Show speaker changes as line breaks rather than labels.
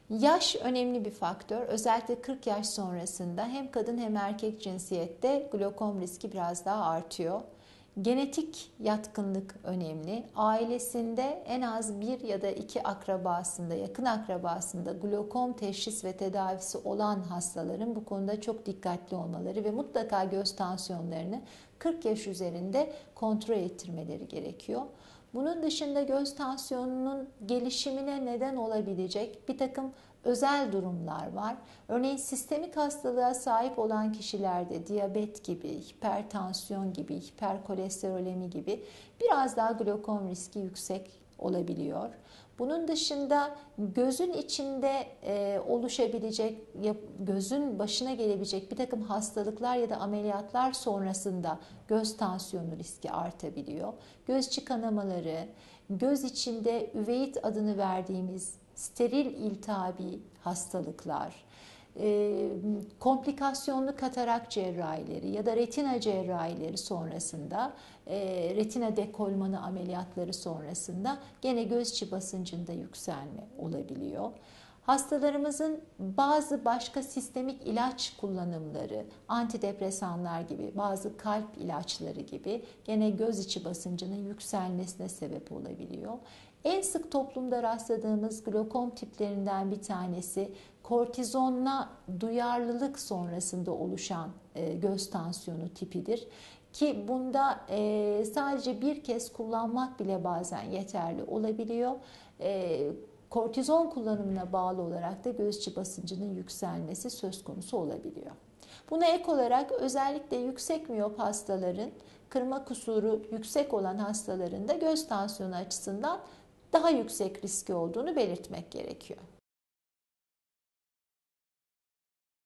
Yaş önemli bir faktör. Özellikle 40 yaş sonrasında hem kadın hem erkek cinsiyette glokom riski biraz daha artıyor. Genetik yatkınlık önemli. Ailesinde en az bir ya da iki akrabasında, yakın akrabasında glokom teşhis ve tedavisi olan hastaların bu konuda çok dikkatli olmaları ve mutlaka göz tansiyonlarını 40 yaş üzerinde kontrol ettirmeleri gerekiyor. Bunun dışında göz tansiyonunun gelişimine neden olabilecek bir takım özel durumlar var. Örneğin sistemik hastalığa sahip olan kişilerde diyabet gibi, hipertansiyon gibi, hiperkolesterolemi gibi biraz daha glokom riski yüksek olabiliyor. Bunun dışında gözün içinde oluşabilecek, gözün başına gelebilecek bir takım hastalıklar ya da ameliyatlar sonrasında göz tansiyonu riski artabiliyor. Göz içi kanamaları, göz içinde üveit adını verdiğimiz steril iltihabi hastalıklar, komplikasyonlu katarak cerrahileri ya da retina cerrahileri sonrasında, retina dekolmanı ameliyatları sonrasında gene göz içi basıncında yükselme olabiliyor. Hastalarımızın bazı başka sistemik ilaç kullanımları, antidepresanlar gibi, bazı kalp ilaçları gibi gene göz içi basıncının yükselmesine sebep olabiliyor. En sık toplumda rastladığımız glokom tiplerinden bir tanesi kortizona duyarlılık sonrasında oluşan göz tansiyonu tipidir. Ki bunda sadece bir kez kullanmak bile bazen yeterli olabiliyor. Kortizon kullanımına bağlı olarak da göz içi basıncının yükselmesi söz konusu olabiliyor. Buna ek olarak özellikle yüksek miyop hastaların, kırma kusuru yüksek olan hastaların da göz tansiyonu açısından daha yüksek riski olduğunu belirtmek gerekiyor.